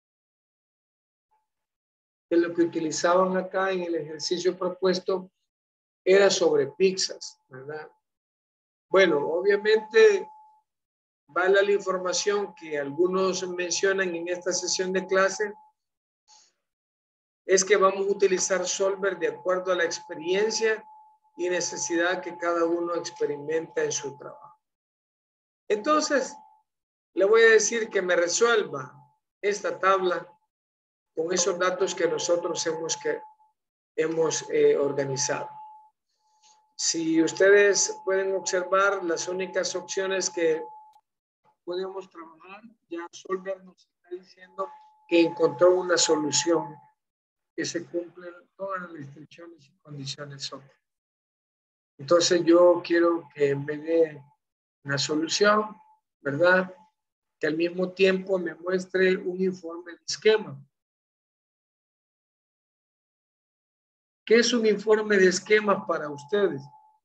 que lo que utilizaban acá en el ejercicio propuesto era sobre pizzas, ¿verdad? Bueno, obviamente vale la información que algunos mencionan en esta sesión de clase, es que vamos a utilizar Solver de acuerdo a la experiencia y necesidad que cada uno experimenta en su trabajo. Entonces, le voy a decir que me resuelva esta tabla con esos datos que nosotros hemos organizado. Si ustedes pueden observar las únicas opciones que podemos trabajar, ya Solver nos está diciendo que encontró una solución que se cumplen todas las restricciones y condiciones Solver. Entonces yo quiero que me dé una solución, ¿verdad? Que al mismo tiempo me muestre un informe de esquema. ¿Qué es un informe de esquemas para ustedes?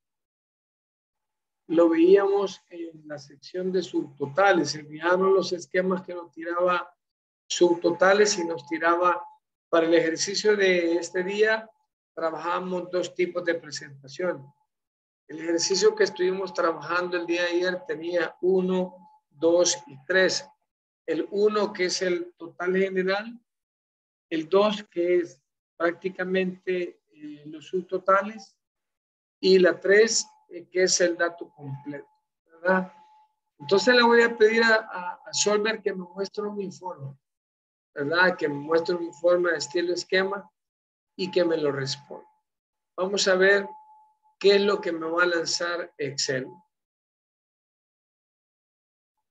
Lo veíamos en la sección de subtotales. Se fijaron los esquemas que nos tiraba subtotales y nos tiraba para el ejercicio de este día. Trabajamos 2 tipos de presentación. El ejercicio que estuvimos trabajando el día de ayer tenía 1, 2 y 3. El 1 que es el total general, el 2 que es prácticamente los subtotales y la 3 que es el dato completo, ¿verdad? Entonces le voy a pedir a Solver que me muestre un informe, ¿verdad? Que me muestre un informe de estilo esquema y que me lo responda. Vamos a ver qué es lo que me va a lanzar Excel.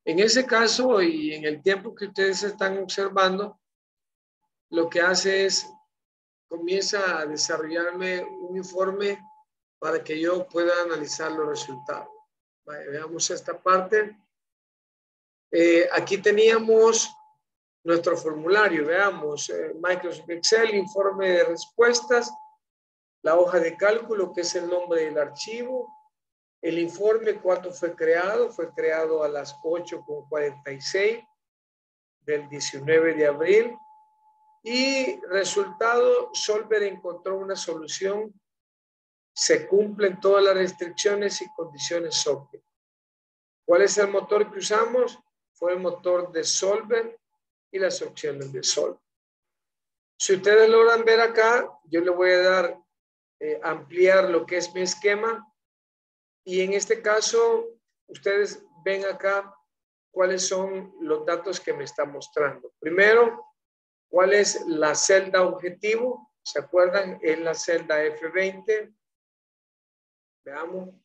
En ese caso y en el tiempo que ustedes están observando, lo que hace es, comienza a desarrollarme un informe para que yo pueda analizar los resultados. Vale, veamos esta parte. Aquí teníamos nuestro formulario, veamos, Microsoft Excel, informe de respuestas, la hoja de cálculo, que es el nombre del archivo, el informe, cuándo fue creado a las 8:46 del 19 de abril, y resultado, Solver encontró una solución, se cumplen todas las restricciones y condiciones SOC. ¿Cuál es el motor que usamos? Fue el motor de Solver y las opciones de Solver. Si ustedes logran ver acá, yo le voy a dar ampliar lo que es mi esquema, y en este caso ustedes ven acá cuáles son los datos que me está mostrando. Primero, cuál es la celda objetivo, ¿se acuerdan? Es la celda F20. Veamos.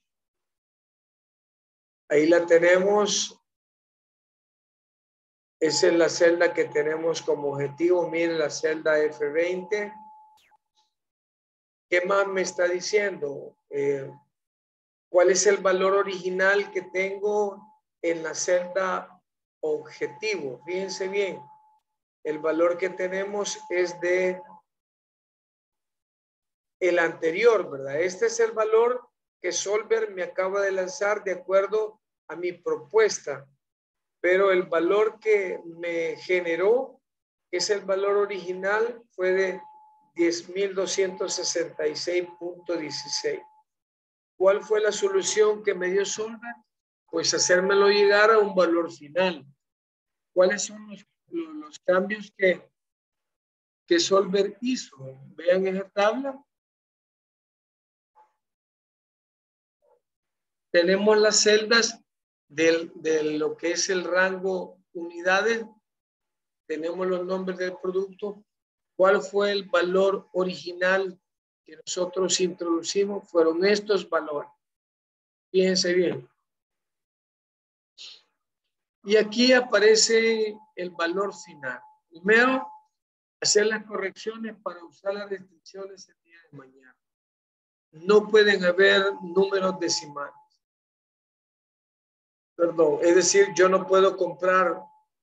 Ahí la tenemos. Esa es la celda que tenemos como objetivo. Miren la celda F20. ¿Qué más me está diciendo? ¿Cuál es el valor original que tengo en la celda objetivo? Fíjense bien. El valor que tenemos es de el anterior, ¿verdad? Este es el valor que Solver me acaba de lanzar de acuerdo a mi propuesta. Pero el valor que me generó, que es el valor original, fue de 10,266.16. ¿Cuál fue la solución que me dio Solver? Pues hacérmelo llegar a un valor final. ¿Cuáles son los cambios que Solver hizo? Vean esa tabla. Tenemos las celdas de lo que es el rango unidades. Tenemos los nombres del producto. ¿Cuál fue el valor original que nosotros introducimos? Fueron estos valores. Fíjense bien. Y aquí aparece el valor final. Primero, hacer las correcciones para usar las restricciones el día de mañana. No pueden haber números decimales. Perdón, es decir, yo no puedo comprar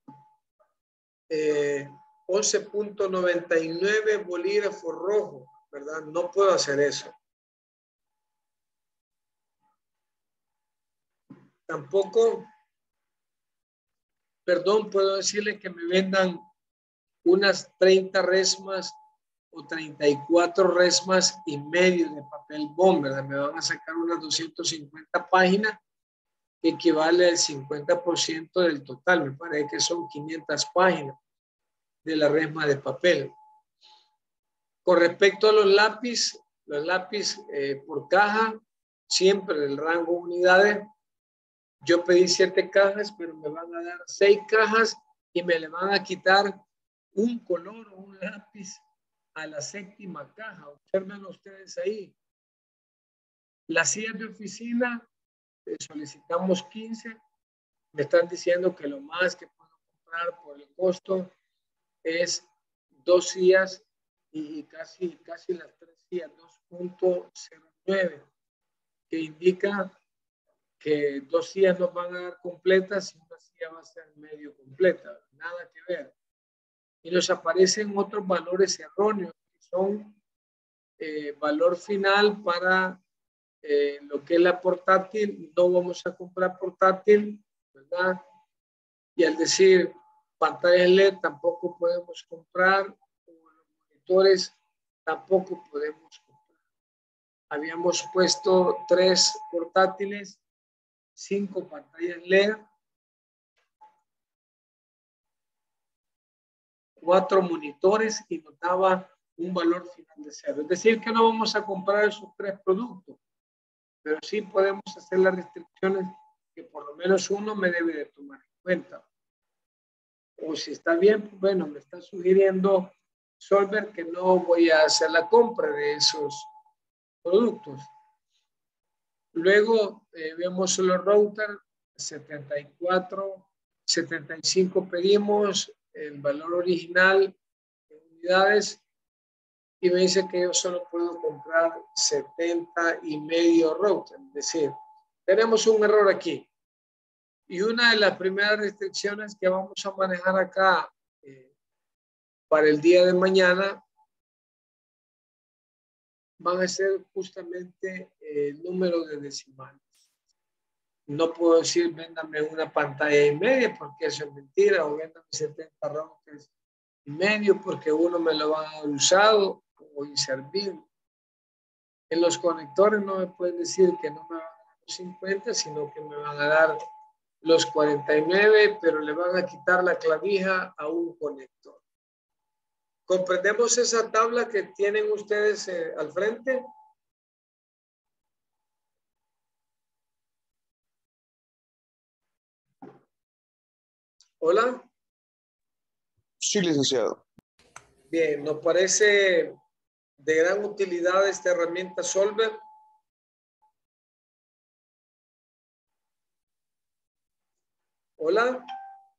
11.99 bolígrafos rojos, ¿verdad? No puedo hacer eso. Tampoco, perdón, puedo decirle que me vendan unas 30 resmas o 34 resmas y medio de papel bond, ¿verdad? Me van a sacar unas 250 páginas, que equivale al 50% del total. Me parece que son 500 páginas de la resma de papel. Con respecto a los lápices por caja, siempre del rango unidades, yo pedí 7 cajas, pero me van a dar 6 cajas y me le van a quitar un color o un lápiz a la 7ª caja. Observen ustedes ahí. Las sillas de oficina, solicitamos 15. Me están diciendo que lo más que puedo comprar por el costo es 2 sillas y casi las 3 sillas, 2.09, que indica que 2 sillas nos van a dar completas y una silla va a ser medio completa. Nada que ver. Y nos aparecen otros valores erróneos, que son valor final para lo que es la portátil. No vamos a comprar portátil, ¿verdad? Y al decir pantallas LED tampoco podemos comprar, o los monitores tampoco podemos comprar. Habíamos puesto 3 portátiles, 5 pantallas LED, 4 monitores y nos daba un valor final de 0. Es decir, que no vamos a comprar esos 3 productos, pero sí podemos hacer las restricciones que por lo menos uno me debe de tomar en cuenta. O si está bien, pues bueno, me está sugiriendo Solver que no voy a hacer la compra de esos productos. Luego vemos los routers 74 75 pedimos el valor original en unidades y me dice que yo solo puedo comprar 70 y medio routers. Es decir, tenemos un error aquí. Y una de las primeras restricciones que vamos a manejar acá para el día de mañana van a ser justamente el número de decimales. No puedo decir, véndame una pantalla y media porque eso es mentira, o véndame 70 routers y medio porque uno me lo van a dar usado o inservible. En los conectores no me pueden decir que no me van a dar los 50, sino que me van a dar los 49, pero le van a quitar la clavija a un conector. ¿Comprendemos esa tabla que tienen ustedes al frente? Hola.
Sí, licenciado.
Bien, nos parece de gran utilidad esta herramienta Solver. Hola.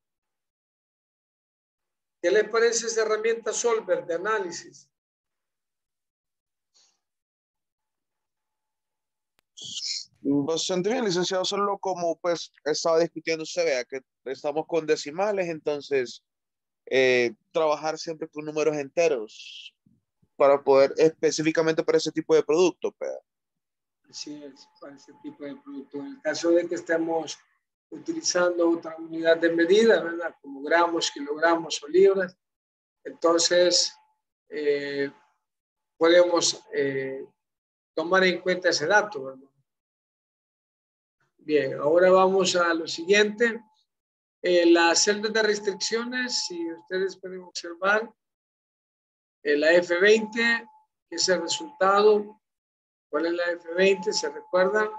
¿Qué les parece esa herramienta Solver de análisis?
Bastante bien, licenciado. Solo como pues estaba discutiendo, se vea que estamos con decimales, entonces trabajar siempre con números enteros para poder específicamente para ese tipo de producto. Pero.
Así es, para ese tipo de producto. En el caso de que estemos utilizando otra unidad de medida, ¿verdad? Como gramos, kilogramos o libras, entonces podemos tomar en cuenta ese dato, ¿verdad? Bien, ahora vamos a lo siguiente. Las celdas de restricciones, si ustedes pueden observar, la F20, que es el resultado. ¿Cuál es la F20? ¿Se recuerdan?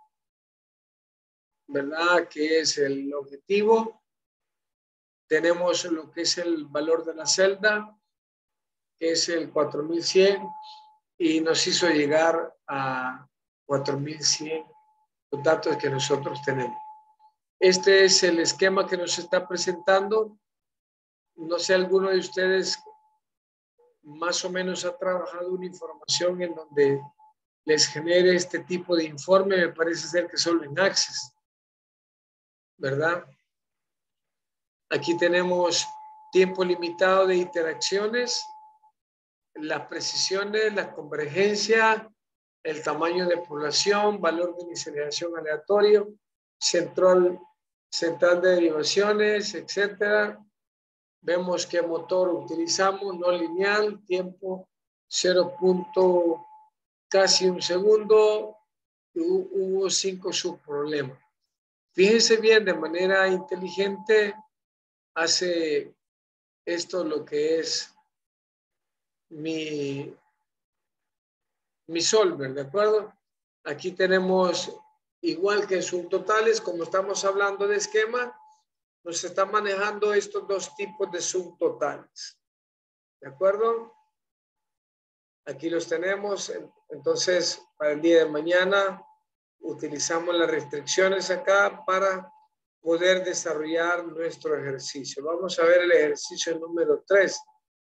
¿Verdad? Que es el objetivo. Tenemos lo que es el valor de la celda, que es el 4100, y nos hizo llegar a 4100 los datos que nosotros tenemos. Este es el esquema que nos está presentando. No sé, alguno de ustedes más o menos ha trabajado una información en donde les genere este tipo de informe. Me parece ser que solo en Access, ¿verdad? Aquí tenemos tiempo limitado de interacciones, las precisiones, la convergencia, el tamaño de población, valor de inicialización aleatorio, central de derivaciones, etcétera. Vemos qué motor utilizamos, no lineal, tiempo 0. Casi un segundo, hubo 5 subproblemas. Fíjense bien, de manera inteligente hace esto lo que es mi solver, ¿de acuerdo? Aquí tenemos, igual que subtotales, como estamos hablando de esquema, nos está manejando estos dos tipos de subtotales, ¿de acuerdo? Aquí los tenemos. Entonces, para el día de mañana utilizamos las restricciones acá para poder desarrollar nuestro ejercicio. Vamos a ver el ejercicio número 3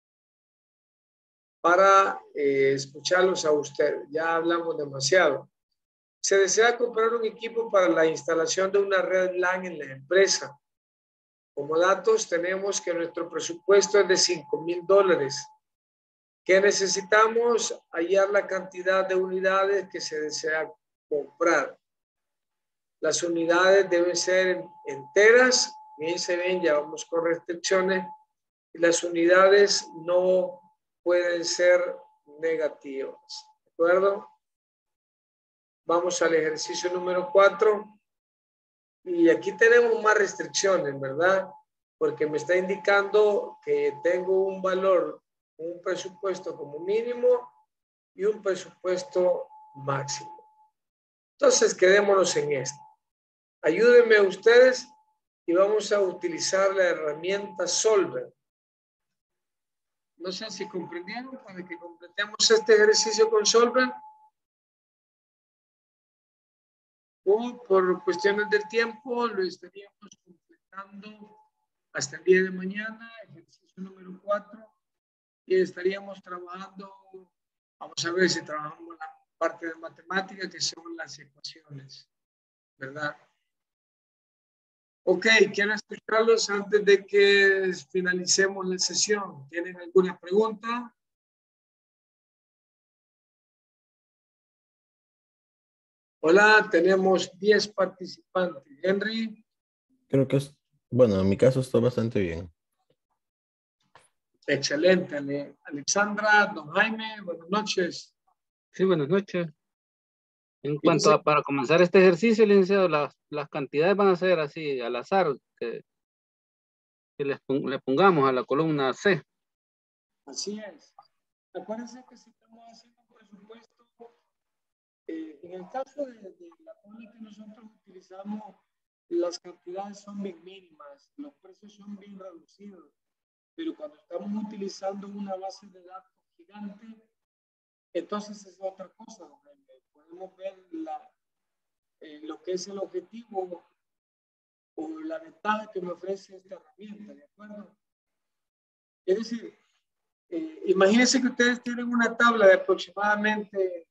para escucharlos a ustedes. Ya hablamos demasiado. Se desea comprar un equipo para la instalación de una red LAN en la empresa. Como datos tenemos que nuestro presupuesto es de $5,000. ¿Qué necesitamos? Hallar la cantidad de unidades que se desea comprar. Las unidades deben ser enteras. Fíjense bien, ya vamos con restricciones. Y las unidades no pueden ser negativas. ¿De acuerdo? Vamos al ejercicio número 4. Y aquí tenemos más restricciones, ¿verdad? Porque me está indicando que tengo un valor, un presupuesto como mínimo y un presupuesto máximo. Entonces, quedémonos en esto. Ayúdenme ustedes y vamos a utilizar la herramienta Solver. No sé si comprendieron para que completemos este ejercicio con Solver. O por cuestiones del tiempo lo estaríamos completando hasta el día de mañana, ejercicio número 4, y estaríamos trabajando, vamos a ver si trabajamos la parte de matemáticas, que son las ecuaciones, ¿verdad? Ok, quiero escucharlos antes de que finalicemos la sesión. ¿Tienen alguna pregunta? Hola, tenemos 10 participantes. Henry.
Creo que es, bueno, en mi caso está bastante bien.
Excelente. Alexandra, don Jaime, buenas noches.
Sí, buenas noches. En cuanto a para comenzar este ejercicio, licenciado, las cantidades van a ser así al azar, que le pongamos a la columna C.
Así es. Acuérdense que si estamos haciendo un presupuesto, en el caso de la forma que nosotros utilizamos, las cantidades son bien mínimas, los precios son bien reducidos, pero cuando estamos utilizando una base de datos gigante, entonces es otra cosa. Podemos ver lo que es el objetivo o la ventaja que me ofrece esta herramienta, ¿de acuerdo? Es decir, imagínense que ustedes tienen una tabla de aproximadamente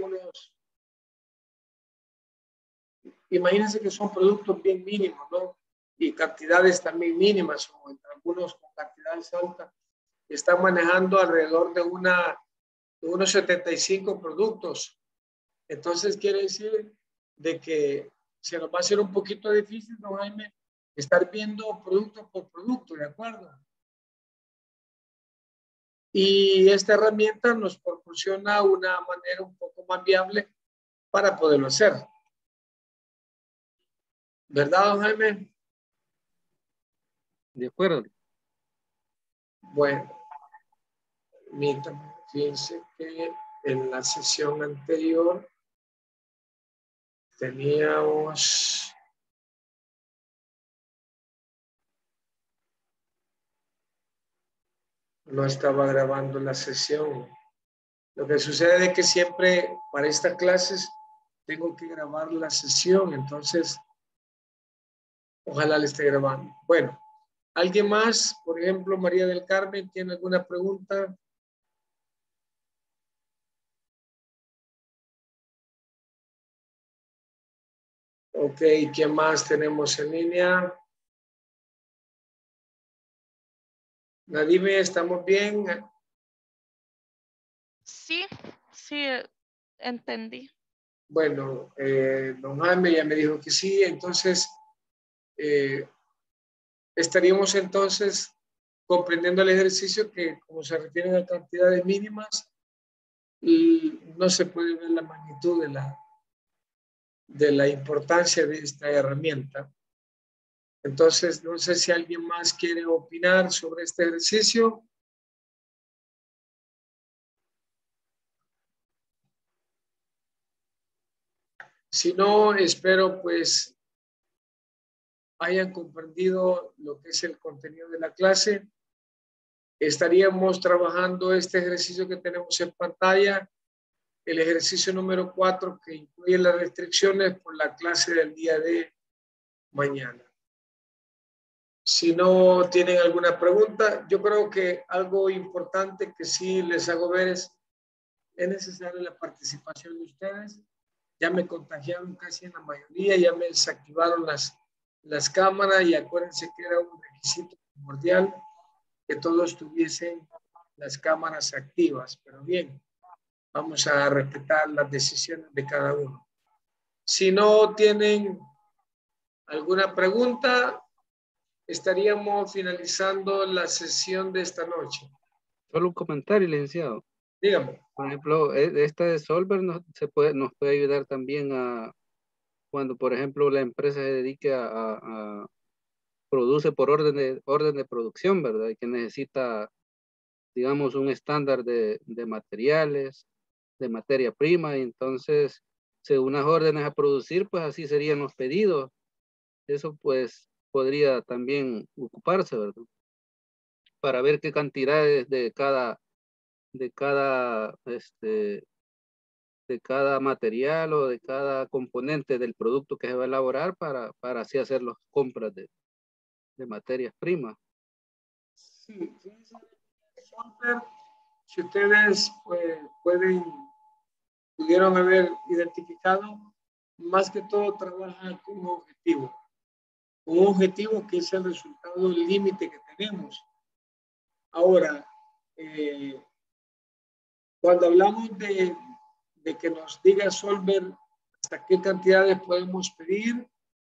imagínense que son productos bien mínimos, ¿no? Y cantidades también mínimas, o entre algunos con cantidades altas, están manejando alrededor de unos 75 productos. Entonces quiere decir de que se nos va a hacer un poquito difícil, don Jaime, estar viendo producto por producto, ¿de acuerdo? Y esta herramienta nos proporciona una manera un poco más viable para poderlo hacer. ¿Verdad, don Jaime?
De acuerdo.
Bueno, fíjense que en la sesión anterior teníamos no estaba grabando la sesión. Lo que sucede es que siempre para estas clases tengo que grabar la sesión, entonces ojalá le esté grabando. Bueno, ¿alguien más? Por ejemplo, María del Carmen, ¿tiene alguna pregunta? Ok, ¿quién más tenemos en línea? Nadime, ¿estamos bien?
Sí, sí, entendí.
Bueno, don Jaime ya me dijo que sí, entonces estaríamos entonces comprendiendo el ejercicio que como se refieren a cantidades mínimas y no se puede ver la magnitud de la importancia de esta herramienta. Entonces, no sé si alguien más quiere opinar sobre este ejercicio. Si no, espero pues hayan comprendido lo que es el contenido de la clase. Estaríamos trabajando este ejercicio que tenemos en pantalla, el ejercicio número 4 que incluye las restricciones por la clase del día de mañana. Si no tienen alguna pregunta, yo creo que algo importante que sí les hago ver es necesaria la participación de ustedes. Ya me contagiaron casi en la mayoría, ya me desactivaron las cámaras y acuérdense que era un requisito primordial que todos tuviesen las cámaras activas. Pero bien, vamos a respetar las decisiones de cada uno. Si no tienen alguna pregunta, estaríamos finalizando la sesión de esta noche.
Solo un comentario, licenciado.
Dígame.
Por ejemplo, esta de Solver nos puede ayudar también a cuando, por ejemplo, la empresa se dedique a produce por orden de producción, ¿verdad? Y que necesita, digamos, un estándar de materiales, de materia prima, y entonces, según las órdenes a producir, pues así serían los pedidos. Eso pues podría también ocuparse, ¿verdad? Para ver qué cantidades de cada material o de cada componente del producto que se va a elaborar para así hacer las compras materias primas.
Sí, fíjense, Solver, si ustedes pues, pudieron haber identificado, más que todo trabaja con un objetivo que es el resultado límite que tenemos. Ahora, cuando hablamos de que nos diga Solver hasta qué cantidades podemos pedir,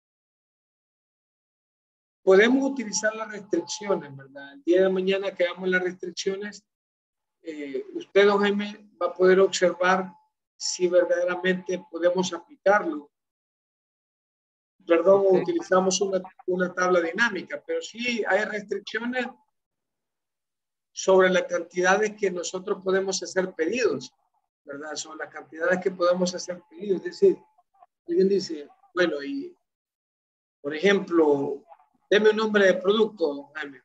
podemos utilizar las restricciones, ¿verdad? El día de mañana que hagamos las restricciones, usted, don Jaime, va a poder observar si verdaderamente podemos aplicarlo. Perdón,
Okay.
utilizamos una tabla dinámica, pero sí hay restricciones sobre las cantidades que nosotros podemos hacer pedidos, ¿verdad? Sobre las cantidades que podemos hacer pedidos. Es decir, alguien dice, bueno, y por ejemplo, deme un nombre de producto, Jaime.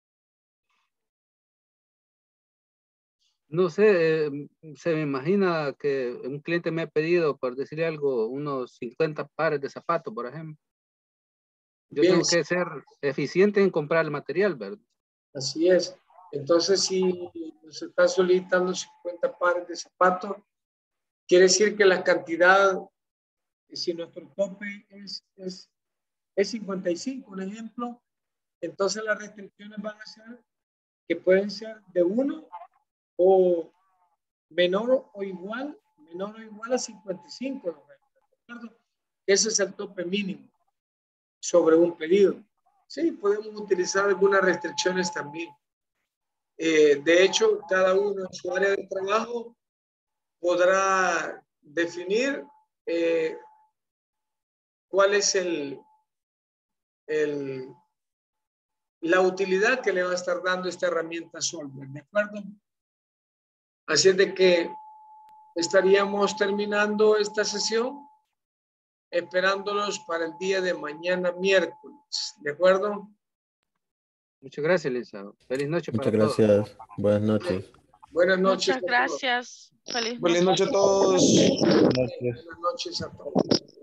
No sé, se me imagina que un cliente me ha pedido, por decirle algo, unos 50 pares de zapatos, por ejemplo. Yo
Bien,
tengo que ser eficiente en comprar el material, ¿verdad?
así es. Entonces, si nos está solicitando 50 pares de zapatos, quiere decir que la cantidad, si nuestro tope es 55, un ejemplo, entonces las restricciones van a ser que pueden ser de 1 o menor o igual a 55. ¿De acuerdo? Ese es el tope mínimo sobre un pedido. Sí, podemos utilizar algunas restricciones también. De hecho, cada uno en su área de trabajo podrá definir cuál es la utilidad que le va a estar dando esta herramienta Solver, ¿de acuerdo? Así es de que estaríamos terminando esta sesión esperándolos para el día de mañana miércoles, ¿de acuerdo?
Muchas gracias, licenciado. Feliz noche
Muchas
para todos.
gracias. Buenas noches.
Buenas noches.
Muchas gracias. Feliz
Feliz
noche.
noche a todos.
Buenas noches.
Buenas noches a todos.